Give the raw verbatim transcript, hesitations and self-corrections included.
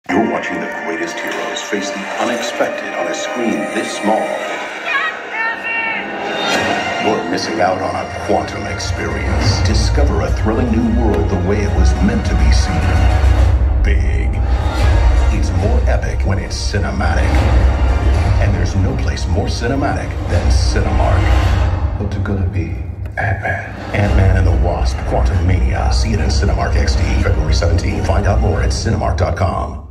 You're watching the greatest heroes face the unexpected on a screen this small. You're missing out on a quantum experience. Discover a thrilling new world the way it was meant to be seen. Big. It's more epic when it's cinematic. And there's no place more cinematic than Cinemark. What's it gonna be? Ant-Man. Ant-Man and the Wasp, Quantumania. See it in Cinemark X D, February seventeenth. Find out more at Cinemark dot com.